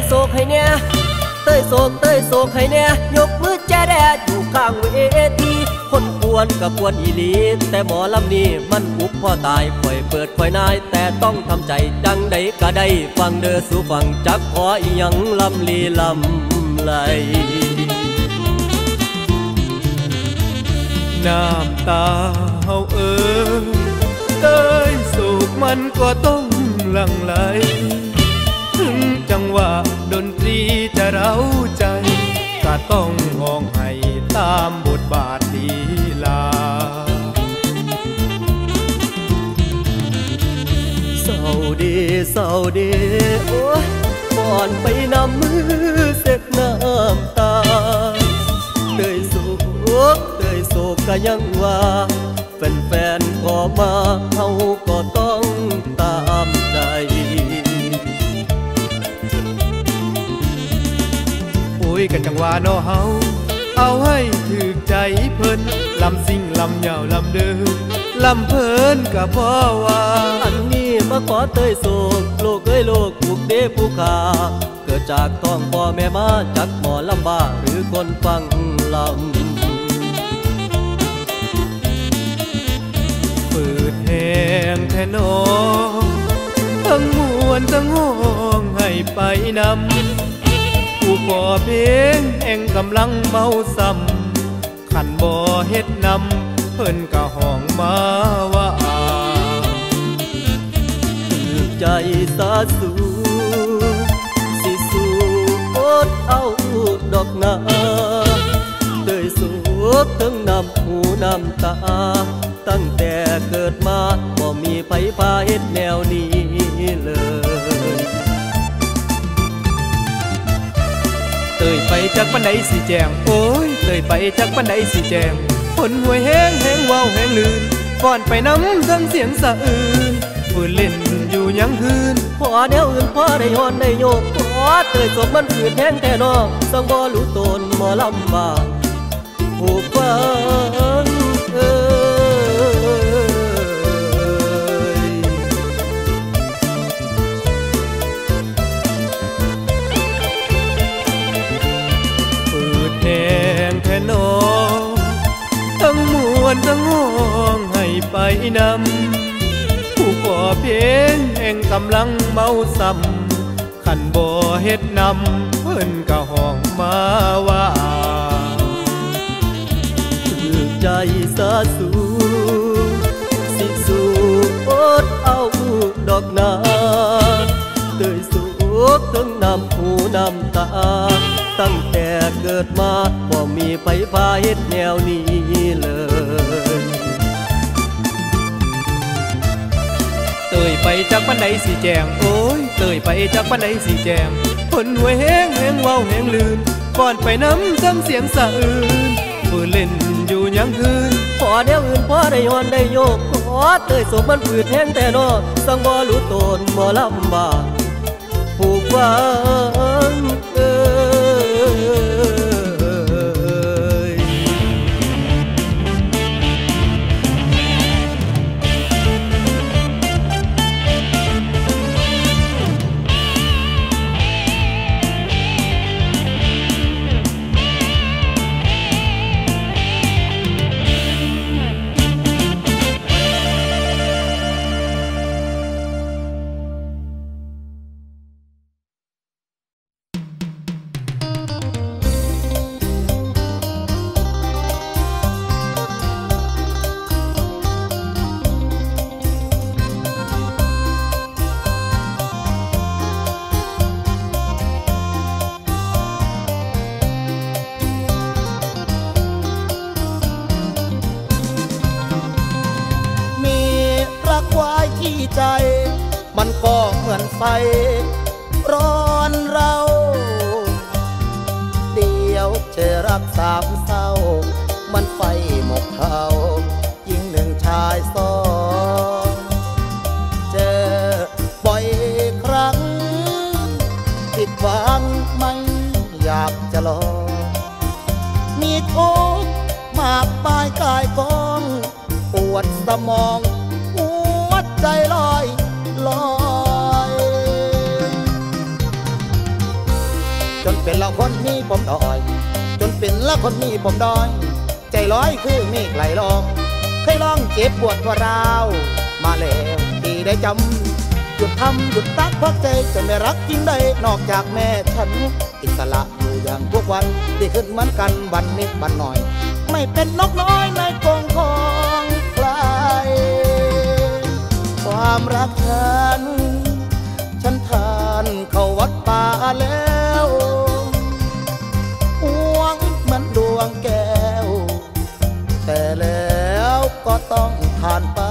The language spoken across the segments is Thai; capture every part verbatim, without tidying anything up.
โศกให้เนี่ยเต้ยโศกเต้ยโศกให้เนี่ยยกมือแจแดดอยู่ข้างเวทีคนกวนกับกวนอีหลีแต่หมอลำนี้มันอุบพ่อตายปล่อยเปิดปล่อยนายแต่ต้องทำใจจังใดก็ได้ฟังเด้อสู่ฟังจักขออีหยังลำลีลำไหลน้ำตาเฮาเอ่ยเต้ยโศกมันก็ต้องหลั่งไหลถึงจังหวะดนตรีจะเร้าใจก็ต้องห้องให้ตามบทบาทลีลาเศร้าดีเศร้าดีโอ้ยก่อนไปนำมือเสร็จน้ำตาเตยโศกเตยโศกก็ยังว่าแฟนๆขอมาเฮาก็ต้องตามใจปุ้ยกันจังว่าน้อเฮาเอาให้ถึกใจเพิ่นลำซิ่งลำยาวลำเดินลำเพิ่นก็เพราะว่าอันนี้มาขอเตยโศกโลกเอ้ยโลกผูกเดผู้ขาเกิดจากท้องพ่อแม่มาจักหมอลำบากหรือคนฟังลำเปิดแห้งแท่นอทั้งมวนทั้งห้องให้ไปนำผู้ก่อเพลงแห่งกำลังเมาซ้ำขันบ่เฮ็ดนำเพิ่นก็ห้องมาว่าถือใจสาสูสิสู้อดเอาดอกนาเตยสูบทั้งน้ำหูน้ำตาตั้งแต่เกิดมาบ่มีไผพาเฮ็ดแนวนี้เลยเตยไปจากปันใดสิแจงโอ้ยเตยไปจากปันใดสิแจงฝนหวยแห้งแห้งว้าวแห้งลื่นก่อนไปน้ำทั้งเสียงสะอื้นฝืนเล่นอยู่ยังคืนพอแนวอื่นพอได้ย้อนได้โยกพอเตยศพมันฝืนแห้งแท้นอสังบ่รู้ตนหมอลำบากผู้ฟังเอ้ยฝืดแห้งแท้นอทั้งมวนทั้งห้องให้ไปนำผู้ก่อเพลงแห่งกำลังเมาซ้ำขันบ่เฮ็ดนำเพิ่นก็ห้องมาว่าใจสาสูสิสู้อดเอาดอกนาเตยสูบทั้งน้ำหูน้ำตาตั้งแต่เกิดมาบ่มีไผพาเฮ็ดแนวนี้เลยเตยไปจากปันใดสิแจงโอ้ยเตยไปจากปันใดสิแจงฝนหวยแห้งแห้งว้าวแห้งลื่นก่อนไปน้ำซ้ำเสียงสะอื้นฝืนเล่นอยู่ยังคืนพอแนวอื่นพอได้ย้อนได้โยกขอเตยศพมันฝืดแห้งแต่นอสังบ่รู้ตนหมอลำบากผู้ฟังเอ้ยใจมันก็เหมือนไฟร้อนเราเดียวจะรักสามเศร้ามันไฟหมกเทายิ่งหนึ่งชายสองเจอบ่อยครั้งผิดหวังไม่อยากจะลองมีทุกข์มากมายกายกองปวดสมองใจลอยลอยคนมีผมดอยจนเป็นละคนมีผมดอยใจร้อยคือเมฆไหลลองเคยลองเจ็บปวดกว่าราวมาแล้วที่ได้จำหยุดทำหยุดรักเพราะใจจะไม่รักจริงได้นอกจากแม่ฉันอิสระอยู่อย่างทุกวันดีขึ้นเหมือนกันวันนิดวันหน่อยไม่เป็นนกน้อยในกรงของใครความรักฉันฉันทานเข้าวัดป่าแล้วหวังเหมือนดวงแก้วแต่แล้วก็ต้องผ่านไป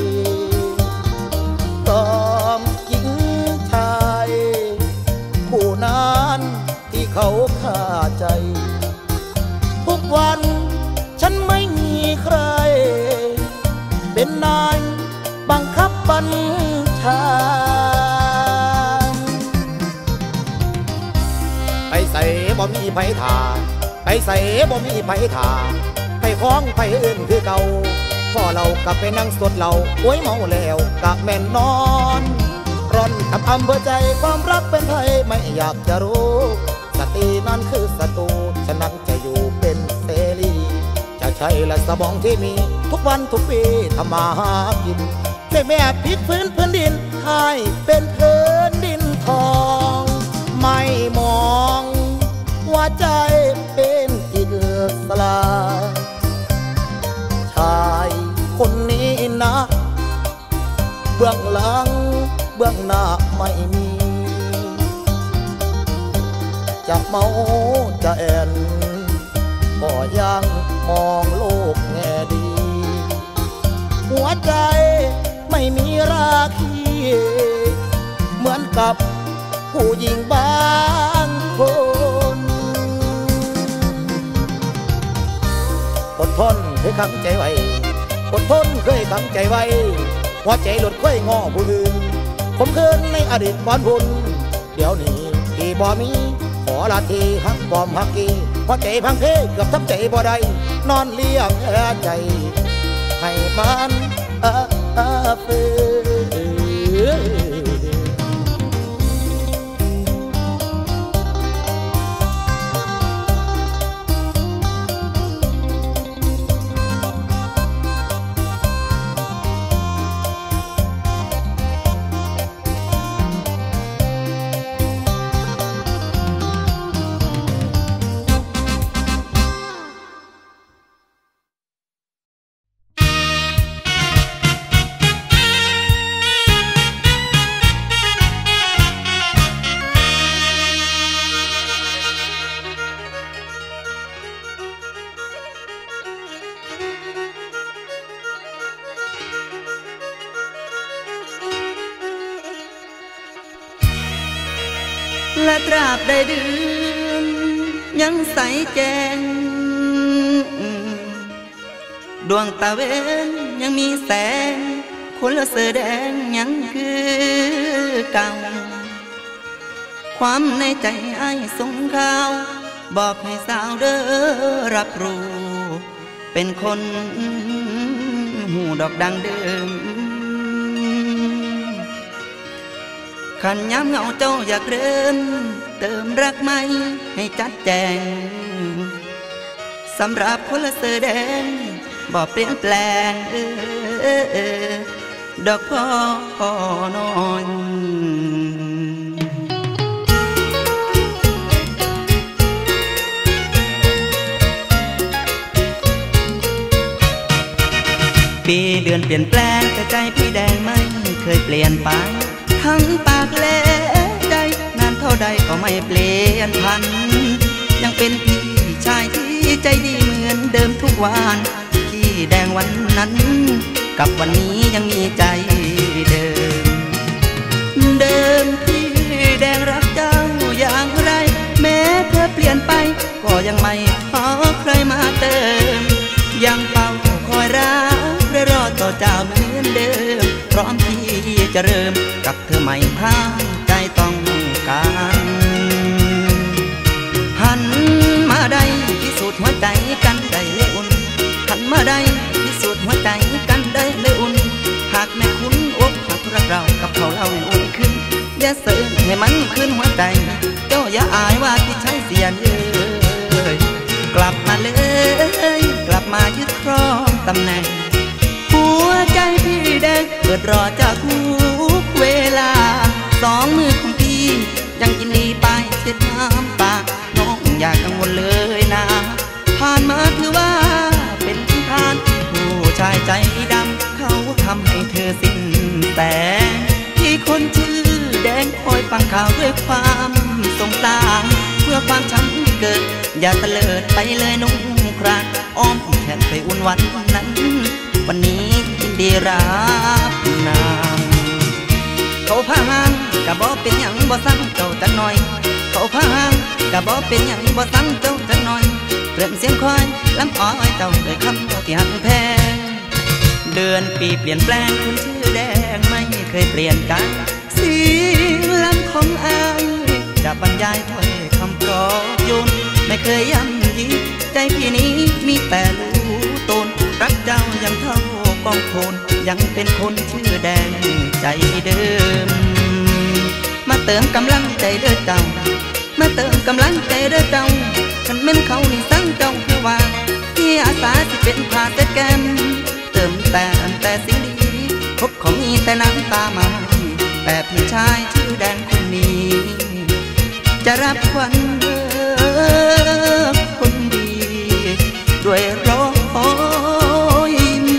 ต้องหญิงชายผู้นั้นที่เขาฆ่าใจทุกวันฉันไม่มีใครเป็นนายบังคับบัญชาไปใส่บ่มีไผถาไปใส่บ่มีไผถาไปคล้องไปอื่นคือเก่าพ่อเรากลับไปนั่งสดเราโอ้ยเมาแล้วกะแม่นนอนร่อนทำอำเภอใจความรักเป็นไทยไม่อยากจะรู้สตินั้นคือศัตรูฉะนั้นจะอยู่เป็นเสรีจะใช้และสมองที่มีทุกวันทุกปีทำมาหากินช่วยแม่พลิกฟื้นพื้นดินให้เป็นพื้นดินทองไม่มองว่าใจเป็นอิสระชายคนนี้นะเบื้องหลังเบื้องหน้าไม่มีจะเมาจะแอนก็ยังมองโลกแง่ดีหัวใจไม่มีราคีเหมือนกับผู้หญิงบางคนอดทนเคยขังใจไว้อดทนเคยขังใจไว้หัวใจหลุดค่อยงอผู้อื่นผมคืนในอดีตบอนบุญเดี๋ยวนี้ที่บ่มีขอลาทีหักบอมหักกีหัวใจพังเพเกือบทั้งใจบ่ได้นอนเลี้ยงแค่ใจให้มันเออเออเฟื่อและตราบใดเดือนยังใสแจ้งดวงตาเวนยังมีแสงคนละเสื้อแดงยังคือเก่าความในใจไอ้ส่งข่าวบอกให้สาวเด้อรับรู้เป็นคนหูดอกดังเดิมขันย้ำเงาเจ้าอยากเริ่มเติมรักใหม่ให้จัดแจงสำหรับคนละเสื้อแดงบอกเปลี่ยนแปลงเออเออดอกพ่อนอนปีเดือนเปลี่ยนแปลงแต่ใจพี่แดงไม่เคยเปลี่ยนไปทั้งปากและใจนานเท่าใดก็ไม่เปลี่ยนพันยังเป็นพี่ชายที่ใจดีเหมือนเดิมทุกวันพี่แดงวันนั้นกับวันนี้ยังมีใจเดิมเดิมพี่แดงรักเจ้าอย่างไรแม้เธอเปลี่ยนไปก็ยังไม่ขอใครมาเติมยังเฝ้าคอยรักและรอต่อเจ้าเหมือนเดิมพร้อมที่จะเริ่มกับเธอใหม่ถ้าใจต้องการหันมาได้พิสูจน์หัวใจกันได้เลยอุ่นหันมาได้พิสูจน์หัวใจกันได้เลยอุ่นหากแม่คุณอกหักรักเรากับเขาเราอุ่นขึ้นอย่าเสริมให้มันขึ้นหัวใจเจ้าอย่าอายว่าที่ใช้เสียนำแหน่งหัวใจพี่แดงเกิดรอจากทุกเวลาสองมือของพี่ยังยินดีไปเช็ดน้ำตาน้องอย่ากังวลเลยนะผ่านมาถือว่าเป็นทานผู้ชายใจดำเขาทำให้เธอสิ้นแต่ที่คนชื่อแดงคอยฟังข่าวด้วยความสงสารเพื่อความช้ำเกิดอย่าเตลิดไปเลยนุ่งครานอ้อมแขนไปอุ่นวันนั้นวันนี้ยินดีรับนางเขาพางกะบอกเป็นอย่างบ่สั่งเจ้าจักหน่อยเขาพางกะบอกเป็นอย่างบ่สั่งเจ้าจักหน่อยเริ่มเสียงคอยลำอ้อยเจ้าด้วยคำที่หักแพงเดือนปีเปลี่ยนแปลงคนชื่อแดงไม่เคยเปลี่ยนกันเสียงลำของอายจะบรรยายถ้อยคำปลอบโยนไม่เคยย้ำยีใจพี่นี้มีแต่รู้ตนรักเจ้ายังเท่ากองโคลนยังเป็นคนชื่อแดงใจเดิมมาเติมกำลังใจเด้อเจ้ามาเติมกำลังใจเด้อเจ้าฉันเป็นเขานี่สั่งเจ้าคือว่าที่อาสาที่เป็นผ่าแต่แก้มเติมแต่แต่สิ่งดีพบของมีแต่น้ำตามาแต่พี่ชายชื่อแดงคนนี้จะรับควันคนดีด้วยรอยยิ้ม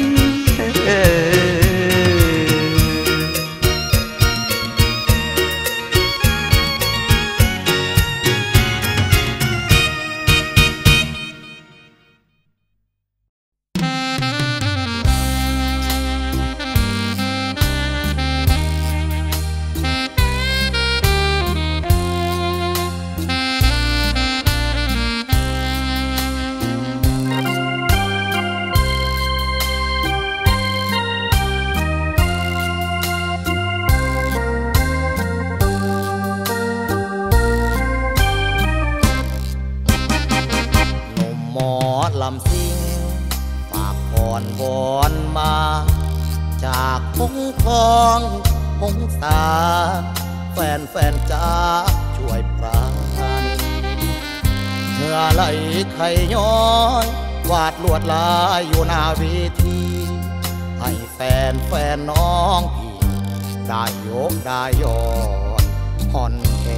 ลำซิงฝากพรวอนมาจากหงทองหงสาแฟนแฟนจ้าช่วยปราณีเมื่อไหลไขย้อยวาดลวดลายอยู่หน้าเวทีให้แฟนแฟนน้องพี่ได้ยกได้ยอดห่อนแข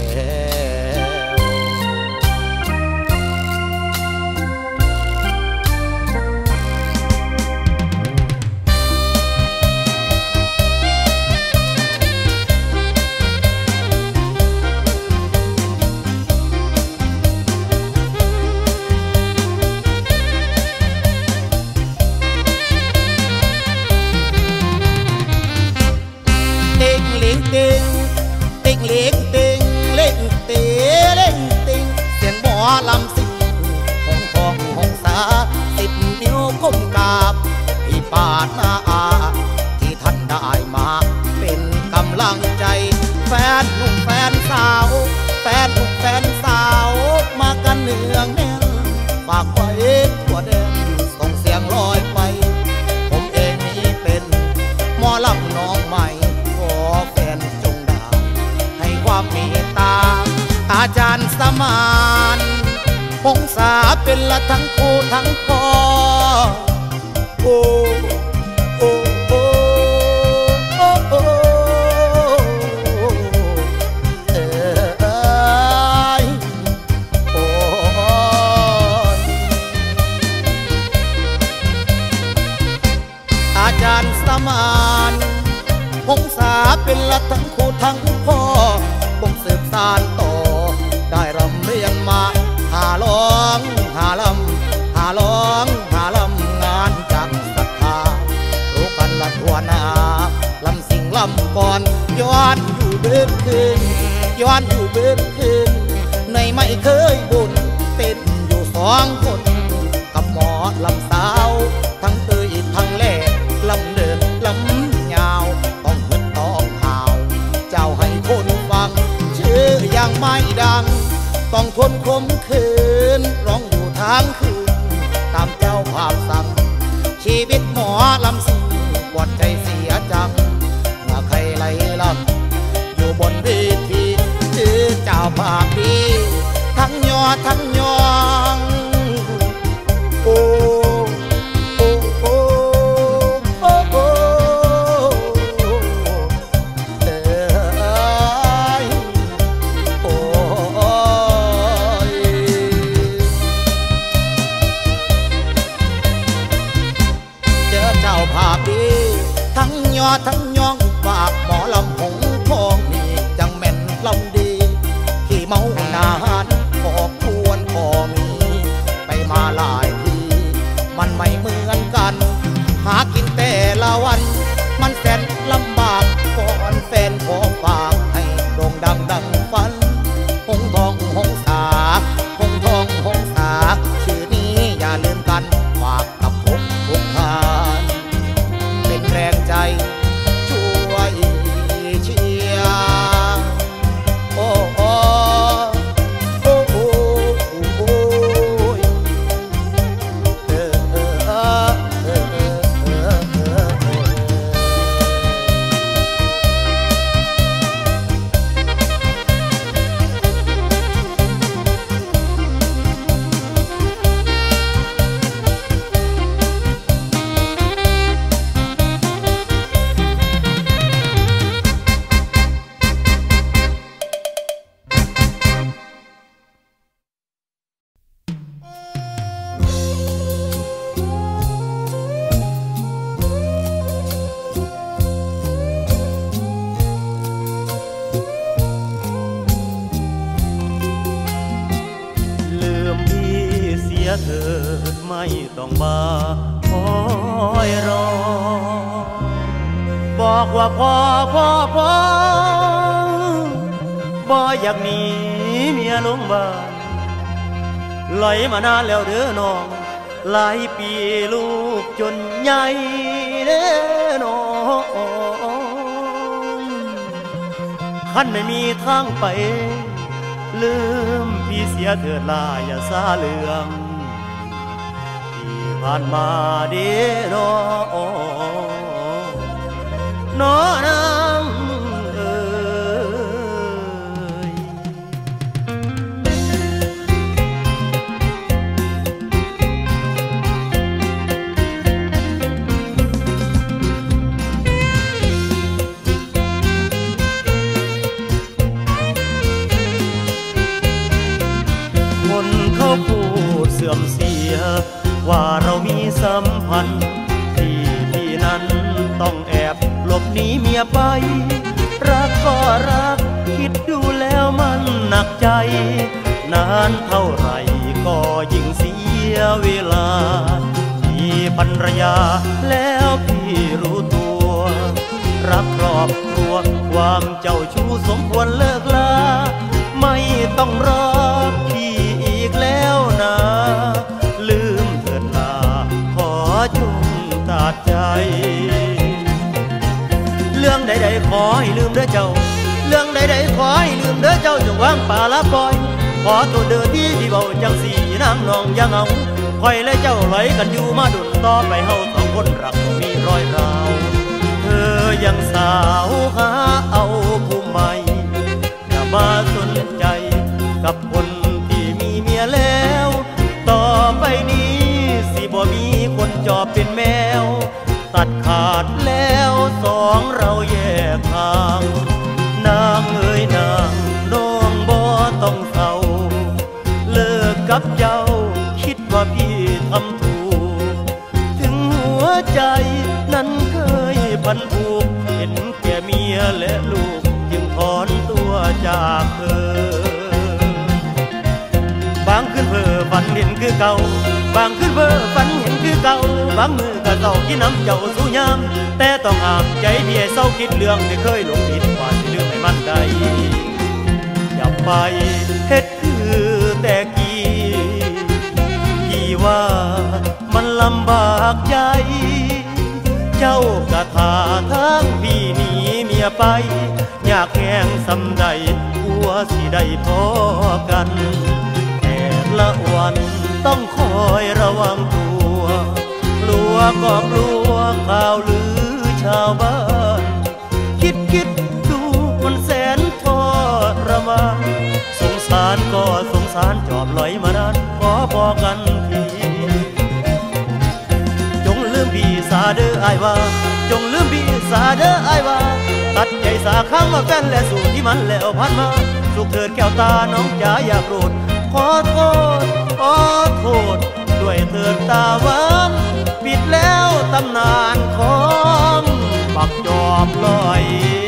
ลำสิงหงทองหงสาสิบนิ้วก้มกราบที่ปาดหน้าอาที่ท่านได้มาเป็นกำลังใจแฟนหนุ่มแฟนสาวแฟนหนุ่มแฟนสาวมากันเนืองแน่นฝากไว้ทั่วแดนส่งเสียงลอยไปผมเองนี้เป็นหมอลำน้องใหม่ขอแฟนจงได้ให้ความเมตตาอาจารย์สมานหงสาเป็นละทั้งคู่ทั้งพ่อโอ้โอ้โอ้โอ้โอ้เอ้ยโอ้อาจารย์สมานหงสาเป็นละทั้งคู่ทั้งพ่อบ่งสืบสานต่อได้รำเรียนมาหาร้องหาลำหาร้องหาลำงานจากศรัทธารู้กันละทั่วหน้าลำสิ่งลำก่อนย้อนอยู่เบื้องคืนย้อนอยู่เบื้องคืนในไม่เคยบุญเป็นอยู่สองคนกับหมอลำสาวทั้งเตยทั้งแหล่ลำเดินลำยาวต้องเหิดต้องหาวเจ้าให้คนฟังชื่อยังไม่ดังต้องทนคมคืนร้องอยู่ทางคืนตามเจ้าภาพสั่งชีวิตหมอลำสิงปวดใจเสียจังเมื่อใครไหลลำอยู่บนเวทีชื่อเจ้าภาพดีทั้งยอทั้งยองโอ้โอ้โอ้ภาพดีทั้งยอทั้งย่องฝากหมอลำหงทองนี่จังแม่นลำดีขี่เมานานขอบควรพอมีไปมาหลายทีมันไม่เหมือนกันหากินแต่ละวันมันแสนลำบากก่อนแฟนขอฝากให้โด่งดังดังฝันหงทองหงสาหงทองหงสาชื่อนี้อย่าลืมกันฝากกับผมทุกท่านเป็นแรงใจช่วยเชียร์โอ้โอ้โอ้โอ้โอ้เออเออเออเออเออเออเออเถิดไม่ต้องมาคอยรอบอกว่าพอพอพอบ่อยากหนีเมียลงบ้านไหลมานานแล้วเด้อน้องหลายปีลูกจนใหญ่เด้อน้องคันไม่มีทางไปลืมพี่เสียเถิดลาอย่าซาเลืองผ่านมาเด้อนอน้อนางเอ่ยคนเขาพูดเสื่อมเสียว่าเรามีสัมพันธ์ที่ที่นั้นต้องแอบหลบหนีเมียไปรักก็รักคิดดูแล้วมันหนักใจนานเท่าไหร่ก็ยิ่งเสียเวลามีภรรยาแล้วพี่รู้ตัวรักครอบครัวความเจ้าชู้สมควรเลิกลาไม่ต้องรอพี่อีกแล้วนะลืมเถิดนาขอจงตัดใจเรื่องใดๆขอให้ลืมเด้อเจ้าเรื่องใดๆขอให้ลืมเด้อเจ้าจงวางป่าละปล่อยขอตัวเด้อที่ที่เบาจังสีนางน้องอย่าเหงาคอยและเจ้าไหลกันอยู่มาดุลต่อไปเฮาสองคนรักมีรอยร้าวเธอยังสาวหาเอาผู้ใหม่อย่ามาสนใจกับคนที่มีเมียแล้วต่อไปนี้สิบ่มีคนจอบเป็นแมวตัดขาดแล้วสองเราแยกทางนางเอ๋ยนางน้องบ่ต้องเศร้าเลิกกับเจ้าคิดว่าพี่ทำถูกถึงหัวใจนั้นเคยพันผูกเห็นแก่เมียและลูกจึงถอนตัวจากเธอบางคืนเพ้อฝันเห็นคือเก่าบางคืนเพ้อฝันเห็นคือเก่าบางมือกะเศร้าที่น้ำเจ้าสู้ยามแต่ต้องห้ามใจเพียเศร้าคิดเรื่องที่เคยหลงผิดว่าสิลืมให้มันได้อย่าไปเฮ็ดคือแต่กี้พี่ว่ามันลำบากใจเจ้ากะทาทั้งพี่หนีเมียไปอยากแห้งสำใดกลัวสิได้พอกันละวันต้องคอยระวังตัวกลัวก็กลัวข่าวลือชาวบ้านคิดคิดดูมันแสนทรมานสงสารก็สงสารจอบลอยมานานขอบอกกันทีจงลืมพี่สาเด้ออ้ายว่าจงลืมพี่สาเด้ออ้ายว่าตัดใจสาข้างมาแฟนและสู่ที่มันแล้วผ่านมาสุขเถิดแก้วตาน้องจ๋าอย่าโกรธขอโทษขอโทษด้วยเถิดตาหวานปิดแล้วตำนานของบักจอบลอย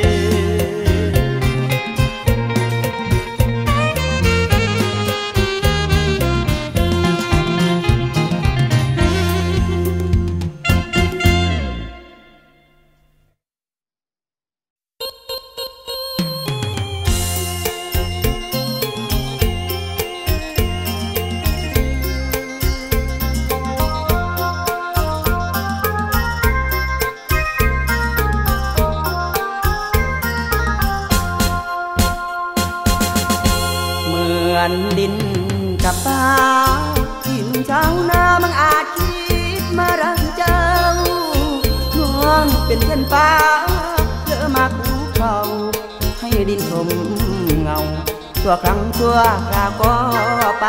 ดินกับฟ้าหินเจ้าหน้ามังอาจคิดมารักเจ้าน้องเป็นเช่นฟ้าเธอมาคู่เขาให้ดินชมเงาชั่วครั้งชั่วคราวก็ไป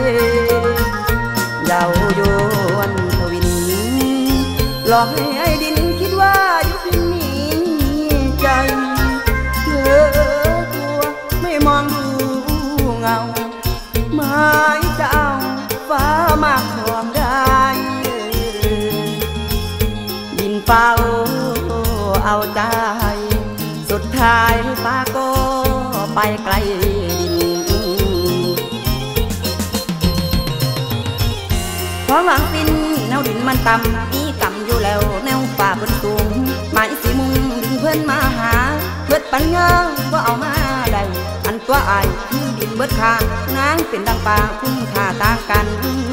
เยาวยวนทวินหลอกให้ไอ้ดินคิดว่าอยู่ที่นี่ใจเธอตัวไม่มองดูเงาไม้จะเอาฟ้ามาครองได้ดินเฝ้าเอาใจสุดท้ายฟ้าก็ไปไกลดินความหวังสิ้นแนวดินมันต่ำมีกำอยู่แล้วแนวฟ้าบนสูงหมายสีมุงดินเพื่อนมาหาเพื่อปัญญาก็เอามาได้อันตัวอายคือดินเบิดค่านางเป็นดังป่าคุ้มค่าต่างกัน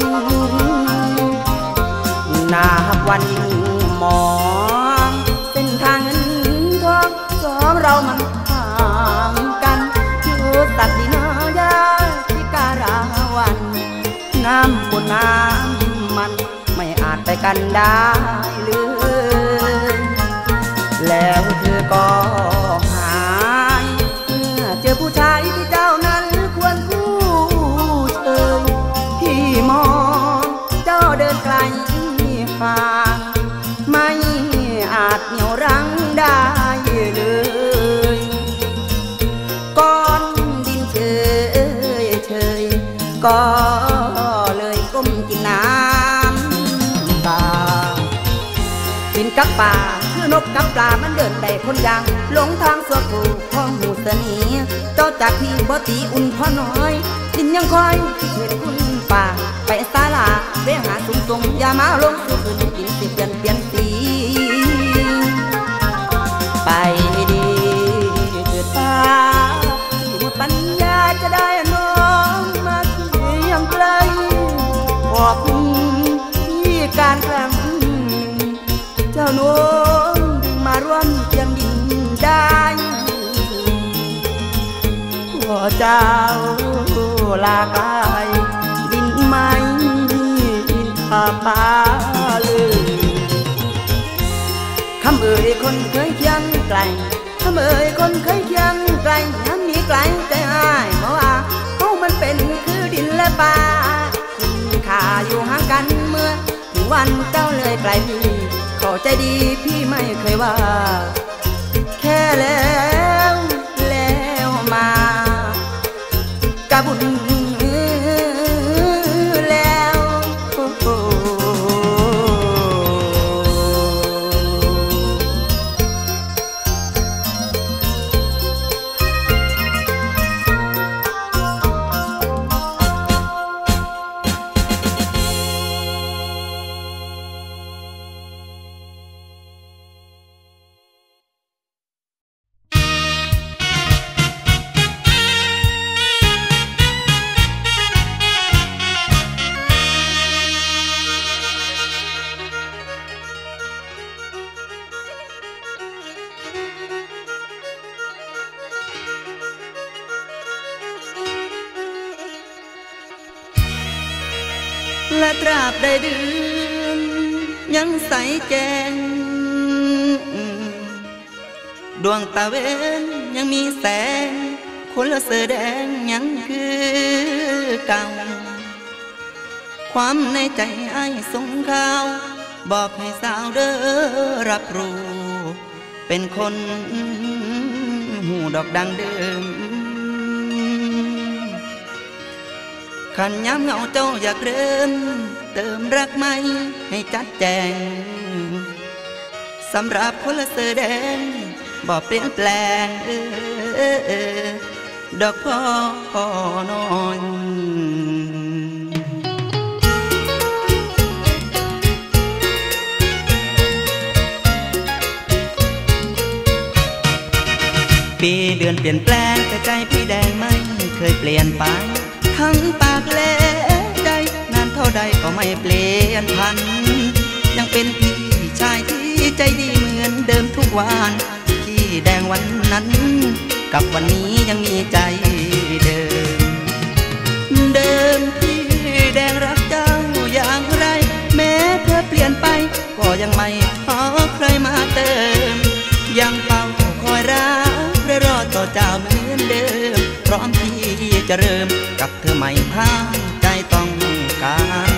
นาหักวันมองเส้นทางเงินทองสองเรามันห่างกันอยู่ตัดดินยาที่การาวันน้ำบนน้ำมันไม่อาจไปกันได้เลยแล้วเธอก็หายเมื่อเจอผู้ชายที่เจ้านั้นควรคู่เชยพี่มองเจ้าเดินไกลห่างไม่อาจเหนี่ยวรั้งได้เลยก้อนดินเฉยเฉยก็เลยก้มกินน้ำตาดินกับป่าคือนกกับปลามันเดินได้คนยังหลงทางสัวผูพ่อหูเสนีเจ้าจากที่บ่ตีอุ่นพ่อน้อยดินยังคอยที่เห็นคุณป่าไปศาลาเวหาสูงทรงอย่ามาลงสู่คืนดินสิเปลี่ยนเปลี่ยนสีไปดีเกิดฟ้าที่หมดปัญญาจะได้น้องมาเคียงไกลขอบคุณที่การครั้งเจ้าน้องดึงมาร่วมเคียงดินได้ขอเจ้าลากายดินไม่ดินป่าป่าเลยคำเอ่ยคนเคยเคียงไกลคำเอ่ยคนเคยเคียงไกลน้ำมีไกลใจหายเพราะว่าเขามันเป็นคือดินและป่าคุณค่าอยู่ห่างกันเมื่อถึงวันเจ้าเลยไกลพี่เข้าใจดีพี่ไม่เคยว่าแค่แล้วแล้วมากะบุญแล้วและตราบใดเดือนยังใสแจ้งดวงตาเวนยังมีแสงคนละเสือแดงยังคือเก่าความในใจไอ้ส่งข่าวบอกให้สาวเด้อรับรู้เป็นคนหูดอกดังเดิมขันย้ำเงาเจ้าอยากเริ่มเติมรักไม่ให้จัดแจงสำหรับคนละเสื้อแดงบ่เปลี่ยนแปลงเออเออดอกพ่อนอนปีเดือนเปลี่ยนแปลงแต่ใจพี่แดงไม่เคยเปลี่ยนไปทั้งปากและใจนานเท่าใดก็ไม่เปลี่ยนพันยังเป็นพี่ชายที่ใจดีเหมือนเดิมทุกวันพี่แดงวันนั้นกับวันนี้ยังมีใจเดิมเดิมพี่แดงรักเจ้าอย่างไรแม้เธอเปลี่ยนไปก็ยังไม่ขอใครมาเติมยังเฝ้าคอยรักและรอต่อเจ้าเหมือนเดิมพร้อมที่จะเริ่มกับเธอใหม่ห้าใจต้องการ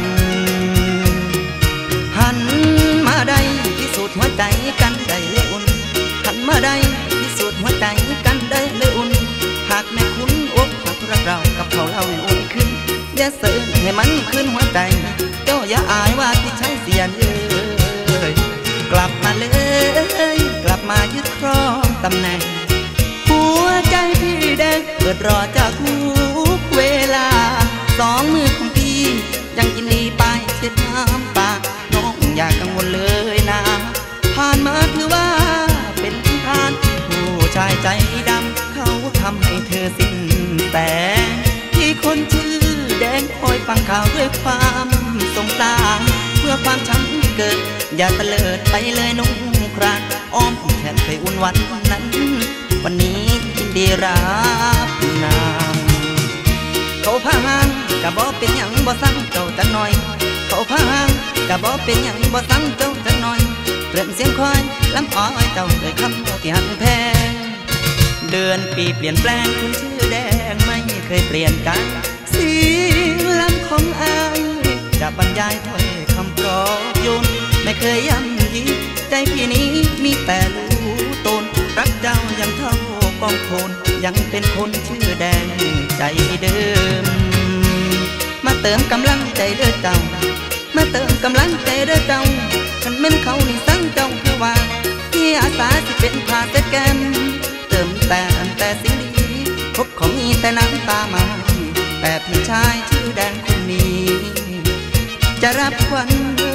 หันมาได้พิสูจน์หัวใจกันได้เลยอุ่นหันมาได้พิสูจน์หัวใจกันได้เลยอุ่นหากแม่คุณอกหักรักเรากับเขาเราให้อุ่นขึ้นอย่าเสิร์ฟให้มันขึ้นหัวใจเจ้าอย่าอายว่าที่ใช้เสียนเลยกลับมาเลยกลับมายึดครองตำแหน่งหัวใจพี่แดงเกิดรอจากทุกเวลาสองมือของพี่ยังยินดีไปเช็ดน้ำตาน้องอย่ากังวลเลยนะผ่านมาถือว่าเป็นทานผู้ชายใจดำเขาทำให้เธอสิ้นแต่ที่คนชื่อแดงคอยฟังข่าวด้วยความสงสารเพื่อความช้ำเกิดอย่าเตลิดไปเลยนุ่งครานอ้อมแขนเคยอุ่นวันนั้นวันนี้ยินดีรับนางเขาพางกะบ่เป็นหยังบ่สั่งเจ้าจักหน่อยเขาพางกะบ่เป็นหยังบ่สั่งเจ้าจักหน่อยเริ่มเสียงคอยลำอ้อยเจ้าด้วยคำที่หักแพงเดือนปีเปลี่ยนแปลงคุณชื่อแดงไม่เคยเปลี่ยนกันเสียงลำของอายจะบรรยายถ้อยคำปลอบโยนไม่เคยย้ำยีใจพี่นี้มีแต่รู้ตนรักเจ้ายังเท่ากองโคนยังเป็นคนชื่อแดงใจเดิมมาเติมกำลังใจเด้อเจ้ามาเติมกำลังใจเด้อเจ้าฉันเป็นเขานี่สั่งเจ้าคือว่าที่อาสาที่เป็นผ้าแต่แก้มเติมแต่แต่สิ่งดีพบของมีแต่น้ำตามาแต่พี่ชายชื่อแดงคนนี้จะรับควัน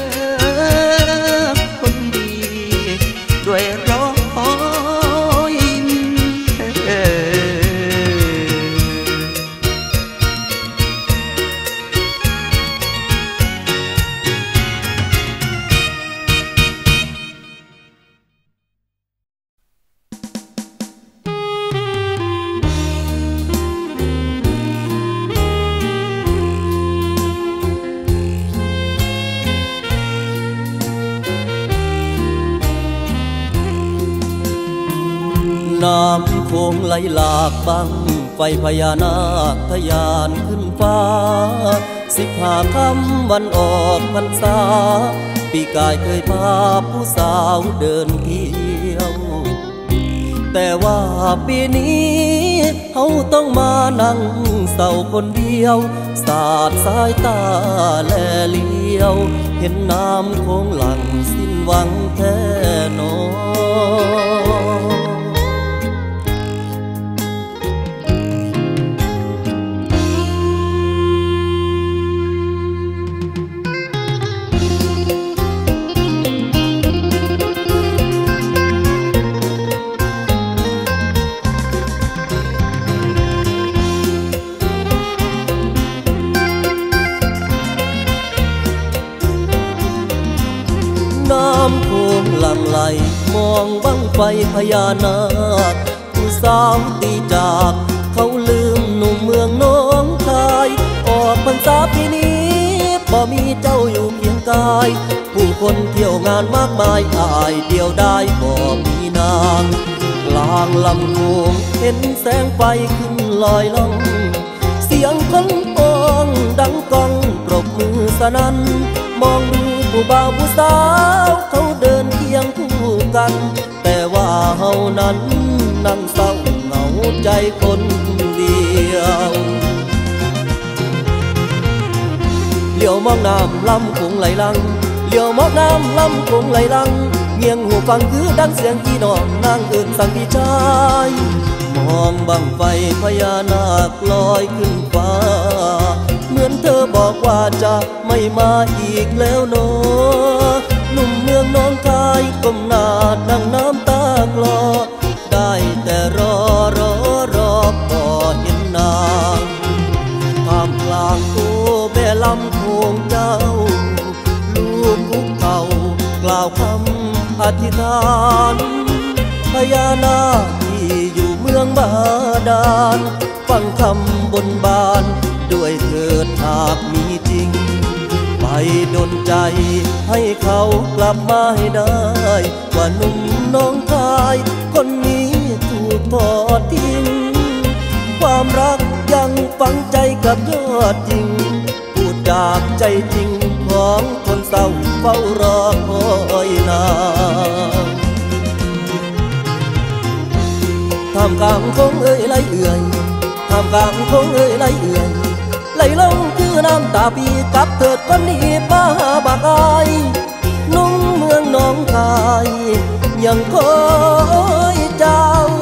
คนดีด้วยรอยยิ้มน้ำโขงไหลหลากบังไฟพญานาคทะยานขึ้นฟ้าสิบห้าค่ำวันออกพรรษาปีกายเคยพาผู้สาวเดินเที่ยวแต่ว่าปีนี้เขาต้องมานั่งเศร้าคนเดียวสาดสายตาแลเลี้ยวเห็นน้ำโขงหลังสิ้นหวังแท้หนอน้ำโขงหลั่งไหลมองบั้งไฟพญานาคผู้สาวตีจากเขาลืมหนุ่มเมืองน้องคายออกพรรษาปีนี้บ่มีเจ้าอยู่เคียงกายผู้คนเที่ยวงานมากมายอายเดียวได้บ่มีนางกลางลำโขงเห็นแสงไฟขึ้นลอยล่องเสียงคนปองดังก้องปรบมือสนั่นมองดูผู้บ่าวผู้สาวเขาเดินเคียงคู่กันแต่ว่าเฮานั้นนั่งเศร้าเหงาใจคนเดียวเลี้ยวมองน้ำลำโขงไหลหลังเลี้ยวมองน้ำลำโขงไหลหลังเงียงหูฟังคือดังเสียงพี่น้องนางอื่นสั่งพี่ชายมองบังไฟพญานาคลอยขึ้นฟ้าเหมือนเธอบอกว่าจะไม่มาอีกแล้วเนาะหนุ่มเมืองน้องคายก้มหน้านั่งน้ำตาคลอได้แต่รอรอรอก็เห็นนางท่ามกลางโอ้แม่ลำโขงเจ้าลูกคุกเข่ากล่าวคำอธิษฐานพญานาคที่อยู่เมืองบาดาลฟังคำบนบานด้วยเถิดหากมีจริงไปดลใจให้เขากลับมาให้ได้ว่าหนุ่มน้องคายคนนี้ถูกทอดทิ้งความรักยังฝังใจกับยอดจริงพูดจากใจจริงของคนเศร้าเฝ้ารอคอยนานท่ามกลางคงเอ่ยไหลเอื่อยท่ามกลางคงเอ่ยไหลเอื่อยไหลลงคือน้ำตาปีกับเถิดคนนี้ป้าบากอายนุ่งเมืองน้องคายยังคอยเจ้า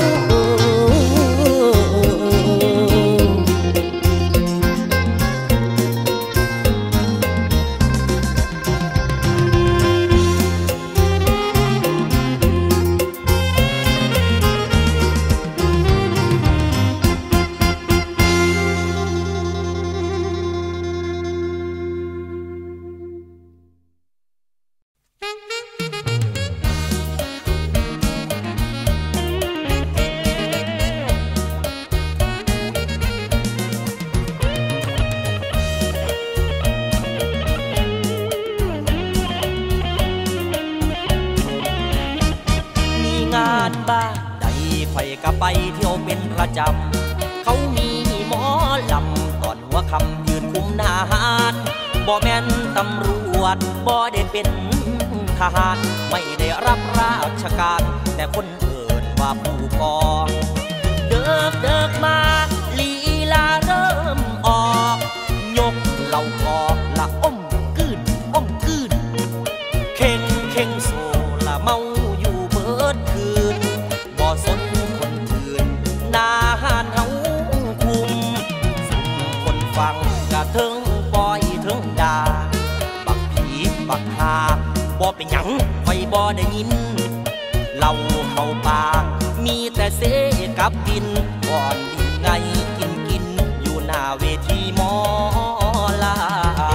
ก็ไปเที่ยวเป็นประจำเขามีหมอลำตอนหัวคำยืนคุมหน้าหานบ่แม่นตำรวจบ่ได้เป็นทหารไม่ได้รับราชการแต่คนเอิ้นว่าผู้กองเดิกเดิกมาลีลาเริ่มออกยกเหล่าคอละอ้มกืนอ้มกืนเข่งเข่งโซละเมาอยู่เบิดคืนบ่สนนาหานเฮาคุมสุ่มคนฟังกะเทิงปล่อยเทิงด่าบักผีบักหาบ่เป็นหยังไฟบ่ได้ยินเล่าเข้าปากมีแต่เสกับกินก่อนดีไงกินกินอยู่หน้าเวทีหมอลำ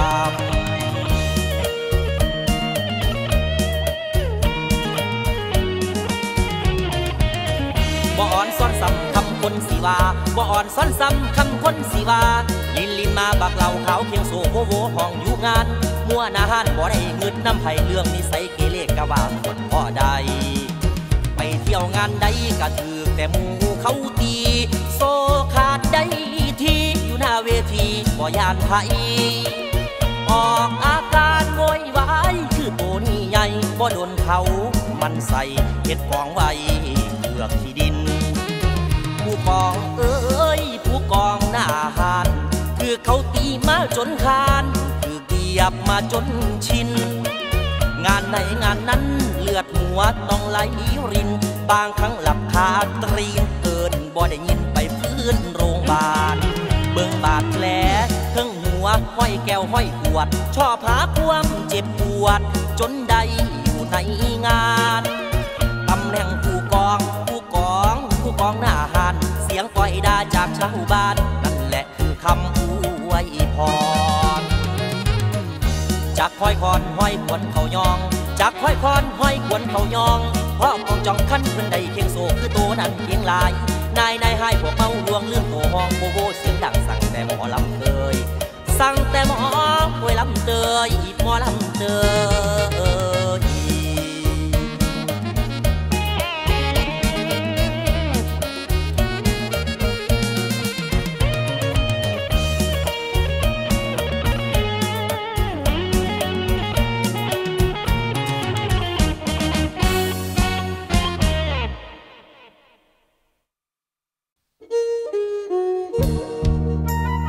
บ่อ่อนซ้อนซ้ำคำคนสิว่าบ่อ่อนซ้อนซ้ำคำคนสิว่าลินลินมาบักเหล่าขาวเคียงโซโวโวห้องอยู่งานมัวหน้าห้านบ่ได้เงินน้ำไผ่เรื่องนิสัยเกเรกะว่าคนพ่อใดไปเที่ยวงานใดกะถือแต่หมู่เขาตีโซขาดได้ทีอยู่หน้าเวทีบ่ยานไผออกอาการโวยวายคือโตนี่ใหญ่บ่โดนเขามันใส่เฮ็ดกองไว้เลือกที่ดินผู้กองเอ้ยผู้กองหน้าหานคือเขาตีมาจนคานคือเกียบมาจนชินงานไหนงานนั้นเลือดหัวต้องไหลรินบางครั้งหลับคาตรีนเกินบ่ได้ยินไปพื้นโรงพยาบาลเบิ่งบาดแผลทั้งหัวห้อยแก้วห้อยปวดชอบหาความเจ็บปวดจนได้อยู่ในงานตำแหน่งผู้กองผู้กองผู้กองหน้าหานเสียงปล่อยด่าจากชาวบ้านนั่นแหละคือคำอวยพรจากห้อยคอนห้อยขวนเขายองจากห้อยคอนห้อยขวนเขายองเพราะกองจองคันเพิ่นได้เคียงโซคือโตนั้นเคียงลายนายนายให้พวกเมาลวงเรื่องโตห้องโบโบเสียงดังสั่งแต่หมอลำเตยสั่งแต่หมอโวยลำเตยหมอลำเตย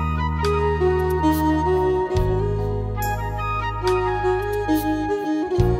เ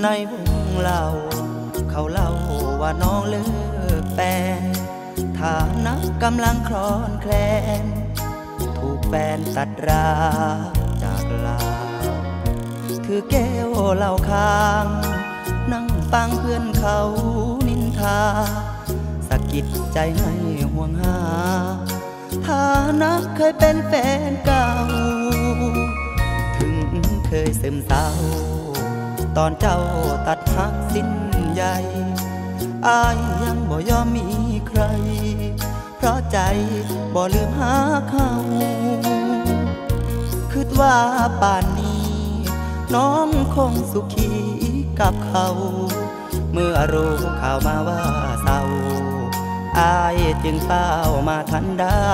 วงเล่าเขาเล่าว่าน้องเลิกแฟนฐานะกำลังคลอนแคลนถูกแฟนตัดราจากลาถือแก้วเหล้าค้างนั่งฟังเพื่อนเขานินทาสะกิดใจให้ห่วงหาฐานะเคยเป็นแฟนเก่าถึงเคยซึมเศร้าตอนเจ้าตัดหักสิ้นใยอายยังบ่ยอมมีใครเพราะใจบ่ลืมหาเขาคิดว่าป่านนี้น้องคงสุขีกับเขาเมื่อรู้ข่าวมาว่าเศร้าอายจึงเฝ้ามาทันได้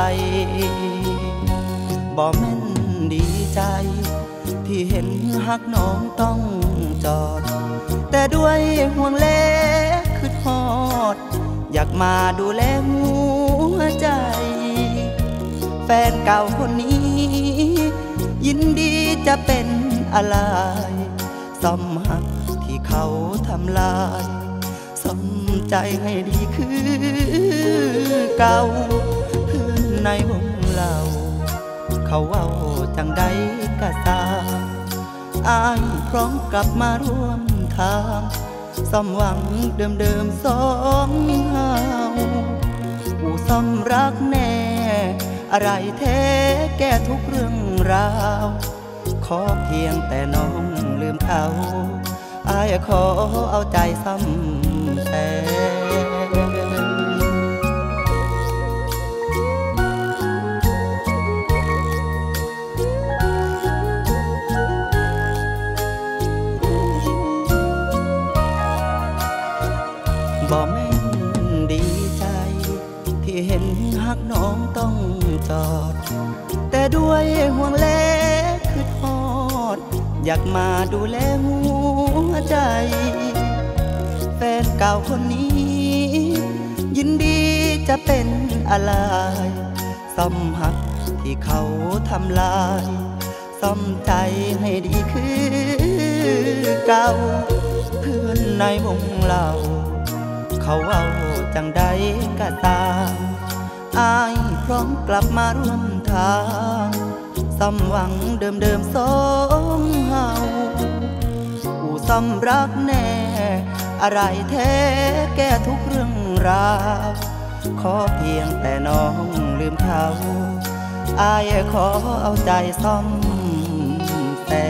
บ่แม่นดีใจที่เห็นหักน้องต้องจอดแต่ด้วยห่วงเล็กคือทอดอยากมาดูแลหัวใจแฟนเก่าคนนี้ยินดีจะเป็นอะไรซ่อมหักที่เขาทำลายซ่อมใจให้ดีคือเก่าเพื่อนในวงเล่าเขาเว้าจังใดกะตาอายพร้อมกลับมาร่วมทางซ่อมหวังเดิมๆสองเฮาอู่ซ่อมรักแน่อะไรแท้แก้ทุกเรื่องราวขอเพียงแต่น้องลืมเขาอายขอเอาใจซ้ำแต่บ่แม่นดีใจที่เห็นหักน้องต้องจอดแต่ด้วยห่วงเล็กคือทอดอยากมาดูแลหัวใจแฟนเก่าคนนี้ยินดีจะเป็นอะไรซ่อมหักที่เขาทำลายซ่อมใจให้ดีคือเก่าเพื่อนในวงเล่าเขาเอาจังใดก็ตามอายพร้อมกลับมาร่วมทางซ่อมหวังเดิมๆสองเฮาอู่ซ่อมรักแน่อะไรแท้แก้ทุกเรื่องราวขอเพียงแต่น้องลืมเขาอายขอเอาใจซ่อมแต่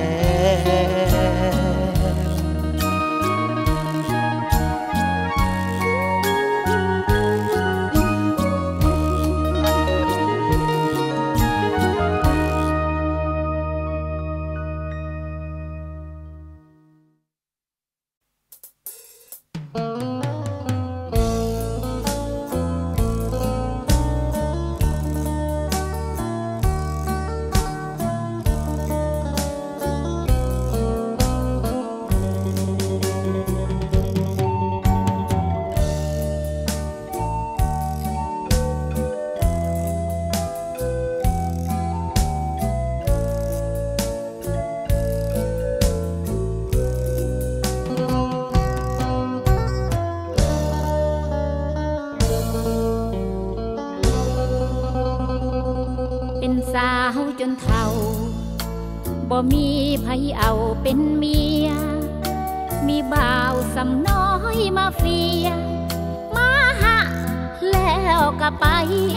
สาวจนเฒ่าบ่มีไผเอาเป็นเมียมีบ่าวสำน้อยมาเฟียมาหะแล้วก็ไป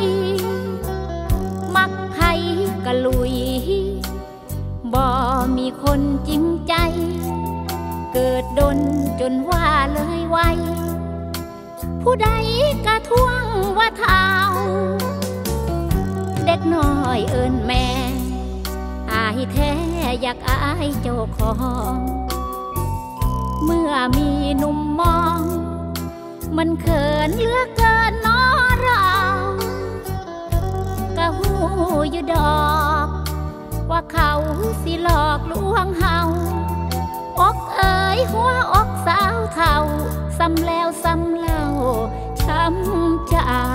มักไผก็ลุยบ่มีคนจริงใจเกิดดนจนว่าเลยไวผู้ใดกระท่วงว่าเฒ่าเด็กน้อยเอิ้นแม่อายแท้อยากอายเจ้าของเมื่อมีหนุ่มมองมันเขินเหลือเกินน้อเรากะหูอยู่ดอกว่าเขาสิหลอกลวงเฮาอกเอ๋ยหัวอกสาวเฒ่าซ้ำแล้วซ้ำเล่าช้ำใจ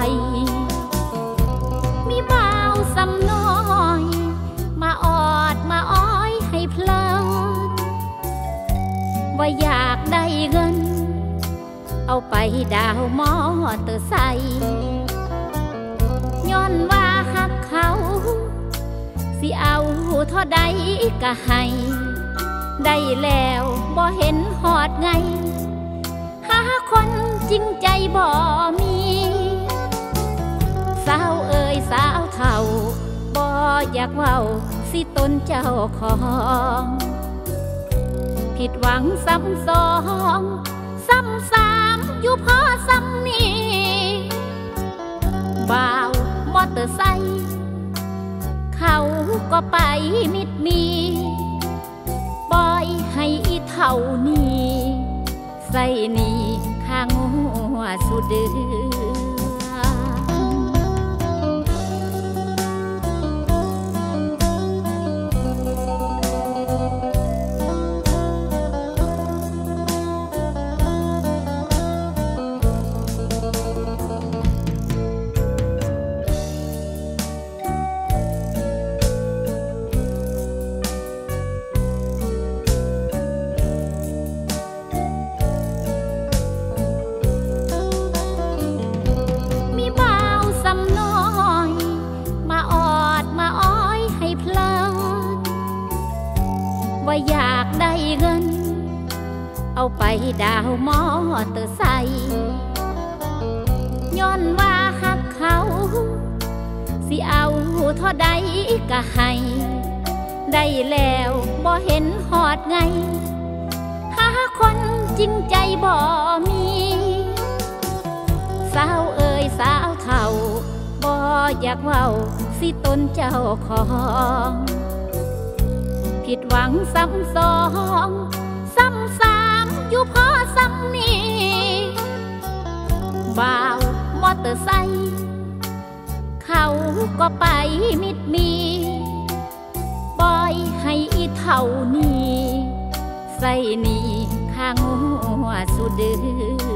มีบ่าวสำน้อยมาออดมาอ้อยให้เพลินบ่ว่าอยากได้เงินเอาไปดาวมอเตอร์ไซค์ย้อนว่าหักเขาสิเอาเท่าใดก็ให้ได้แล้วบ่เห็นหอดไงหาคนจริงใจบ่มีสาวเอ่ยสาวเฒ่าบ่อยากเว้าสิตนเจ้าของผิดหวังซ้ำสองซ้ำสามอยู่พอซ้ำนี้บ่าวมอเตอร์ไซค์เขาก็ไปมิดมีปล่อยให้อีเท่านี้ใส่นี่ข้างหัวสุดเดือว่าอยากได้เงินเอาไปดาวมอเตอร์ไซค์ย้อนว่าหักเขาสิเอาเท่าใดก็ให้ได้แล้วบ่เห็นหอดไงหาคนจริงใจบ่มีสาวเอ่ยสาวเฒ่าบ่อยากเว้าสิตนเจ้าของผิดหวังซ้ำสองซ้ำสามอยู่พอซ้ำนี้บ่าวมอเตอร์ไซค์เขาก็ไปมิดมีปล่อยให้อีเท่านี้ใส่นี่ข้างหัวสุดเดือ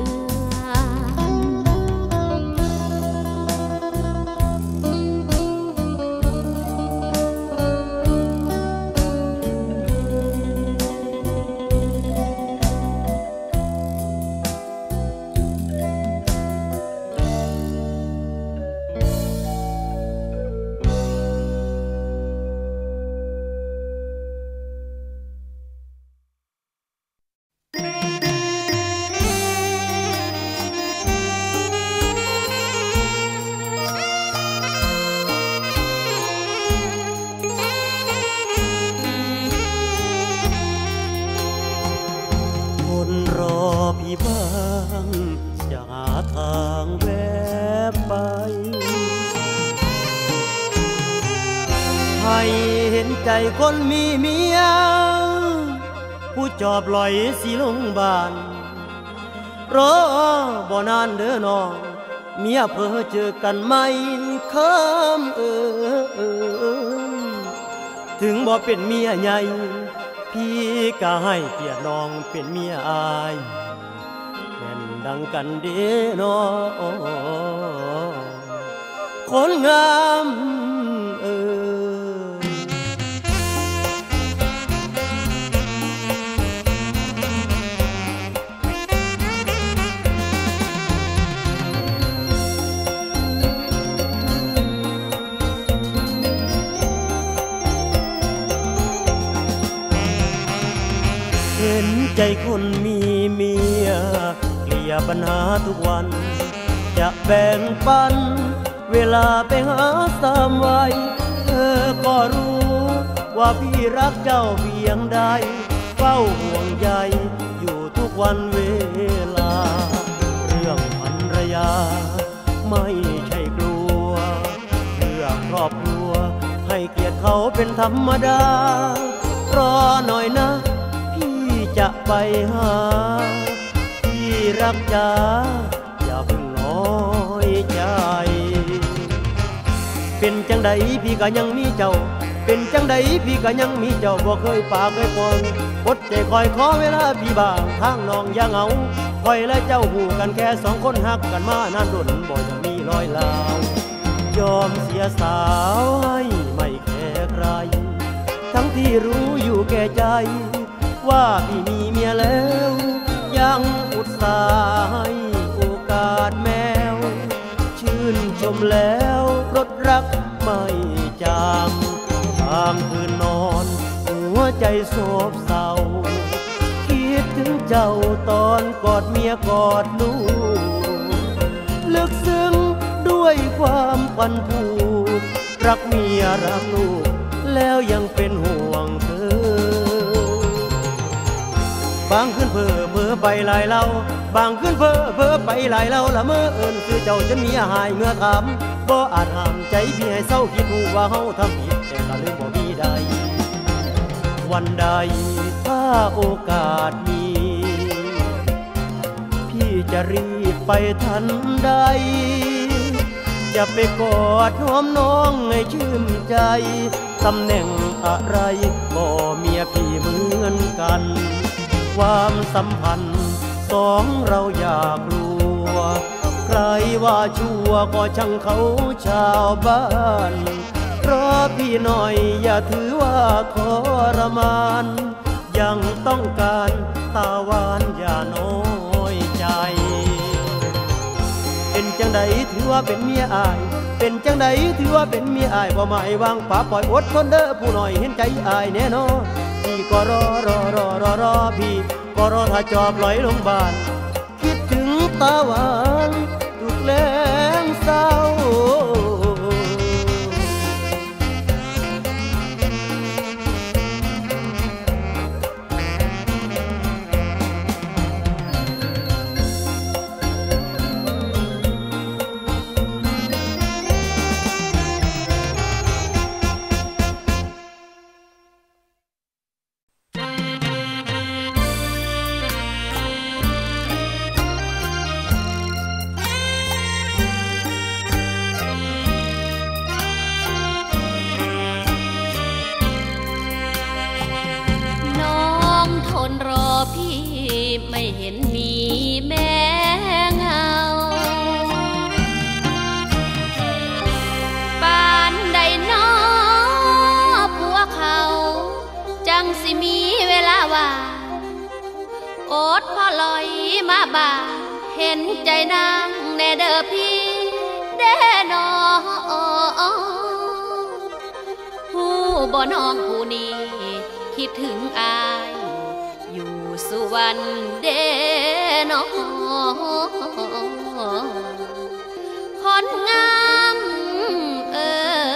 ใจคนมีเมียผู้จอบลอยสิลงบ้านรอบ่นานเด้อน้องเมียเพ้อเจอกันไหมคำเอ่ยถึงบ่เป็นเมียใหญ่พี่ก็ให้เกียรติน้องเป็นเมียอายแม่นดังกันเด้อน้องคนงามเอ่ยเห็นใจคนมีเมียเกลี่ยปัญหาทุกวันจะแบ่งปันเวลาไปหาสามวัยเธอก็รู้ว่าพี่รักเจ้าเพียงใดเฝ้าห่วงใยอยู่ทุกวันเวลาเรื่องภรรยาไม่ใช่กลัวเพื่อครอบครัวให้เกียรติเขาเป็นธรรมดารอหน่อยนะจะไปหาที่รักจ๋าอย่าเพิ่งน้อยใจเป็นจังใดพี่ก็ยังมีเจ้าเป็นจังใดพี่ก็ยังมีเจ้าบ่เคยปากเคยปนอดใจคอยขอเวลาพี่บ้างทางน้องอย่าเหงาคอยและเจ้าหูกันแค่สองคนหักกันมานานรุ่นบ่ยังมีรอยลาวยอมเสียสาวให้ไม่แคร์ใครทั้งที่รู้อยู่แก่ใจว่าพี่มีเมียแล้วยังอุตส่าห์ให้โอกาสแมวชื่นชมแล้วรถรักไม่จางทางคืนนอนหัวใจโศกเศร้าคิดถึงเจ้าตอนกอดเมียกอดลูกลึกซึ้งด้วยความพันผูกรักเมียรักลูกแล้วยังเป็นห่วงเธอบางคืนเพ้อเพ้อไปหลายเล่าบางคืนเพ้อเพ้อไปหลายเล่าละเมื่อเอิญคือเจ้าจนมีหายเมื่อถามบ่อาจห้ามใจพี่ให้เศร้าคิดหูว่าเฮาทำผิดแต่ก็ลืมบ่มีใดวันใดถ้าโอกาสมีพี่จะรีบไปทันใดจะไปกอดหอมน้องให้ชื่นใจตำแหน่งอะไรก็เมียพี่เหมือนกันความสัมพันธ์สองเราอยากรู้ใครว่าชั่วก็ช่างเขาชาวบ้านเพราะพี่หน่อยอย่าถือว่าทรมานยังต้องการตาหวานอย่าน้อยใจเป็นจังใดถือว่าเป็นเมียอายเป็นจังใดถือว่าเป็นเมียอายบ่หมายวางป่าปล่อยอดทนเด้อผู้หน่อยเห็นใจอายแน่นอนพี่ก็รอรอรอรอรอพี่ก็รอถ้าจอบลอยลงบ้านคิดถึงตาหวานทุกแรงเศร้าไม่เห็นมีแม้เงาปานใดน้อผัวเขาจังสิมีเวลาว่างอดพอลอยมาบ่าเห็นใจนางแน่เด้อพี่เด้อนอผู้บ่น้องผู้นี้คิดถึงอายสุวรรณเดนอคนงามเออ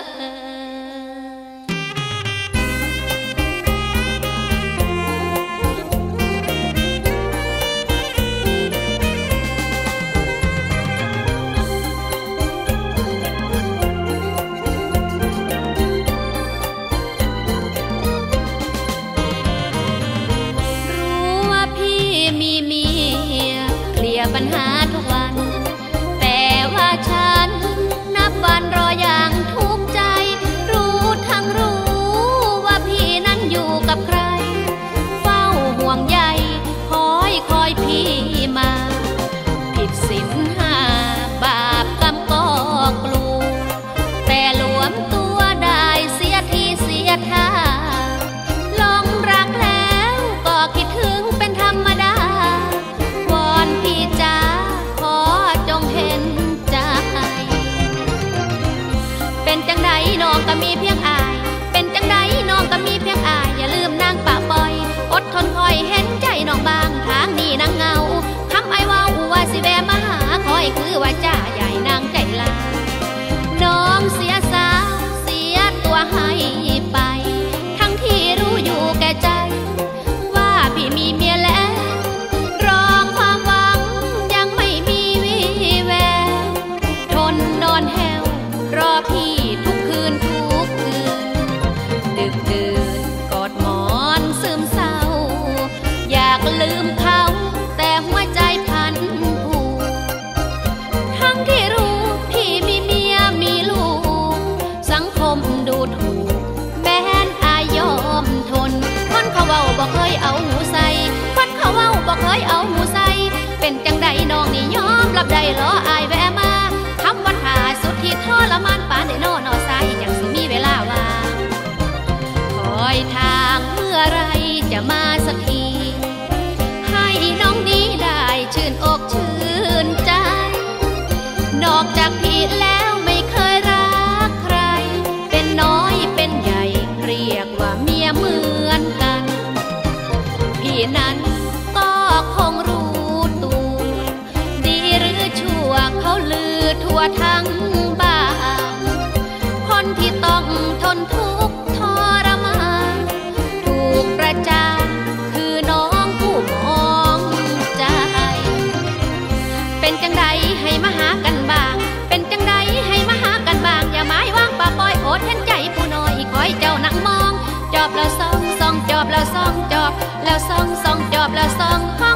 ปัญหาทุกวันแต่ว่าฉันนับวันรออย่างทุกข์ใจรู้ทั้งรู้ว่าพี่นั้นอยู่กับใครเฝ้าห่วงใยคอยคอยพี่มาผิดศีลห้าบาปกรรมก็กลัวแต่หลวมตัวได้เสียทีเสียท่าลองรักแล้วก็คิดถึงเป็นธรรมดาวอนพี่จ๋าขอจงเห็นใจเป็นจังใดน้องก็มีเพียงอายเป็นจังใดน้องก็มีเพียงอายอย่าลืมนางป่าปอยอดทนคอยเห็นใจน้องบางทางนี้นางเงาคำไอ้ว่าว่าสิแวะมาหาคอยคือว่าจ้าใหญ่นางใจลาน้องเสียสาวเสียตัวให้ไปทั้งที่รู้อยู่แก่ใจว่าพี่มีเมียแล้วรอความหวังยังไม่มีวี่แววทนนอนแหวรอพี่ทุกคืนทุกคืนดึกดื่นกอดหมอนซึมเศร้าอยากลืมเขาแต่หัวใจพันผูกทั้งที่รู้พี่มีเมียมีลูกสังคมดูถูกแม้นอายยอมทนคนเขาเว้าบอกเคยเอาหูใส่คนเขาเว้าบอกเคยเอาหูใส่เป็นจังใดน้องนี่ยอมรับได้รออายแวะมาคำว่าถ่าสุดที่ทรมานปานได้นอนอใส่ยังสิมีเวลาว่างคอยทางเมื่อไรจะมาสักทีให้น้องนี้ได้ชื่นอกชื่นใจนอกจากพี่แล้วไม่เคยรักใครเป็นน้อยเป็นใหญ่เรียกว่าเมียเหมือนกันพี่นั้นก็คงรู้ตัวดีหรือชั่วเขาลือทั่วทั้งบ้านคนที่ต้องทนทุกข์ทรมานถูกประจานคือน้องผู้มองใจเป็นจังใดให้มาหากันบ้างเป็นจังใดให้มาหากันบ้างอย่าหมายว่างป่าปล่อยโอดเห็นใจผู้น้อยคอยเจ้านั่งมองจอบแล้วซองซองจอบแล้วซองจอบแล้วซองซองจอบแล้วซอง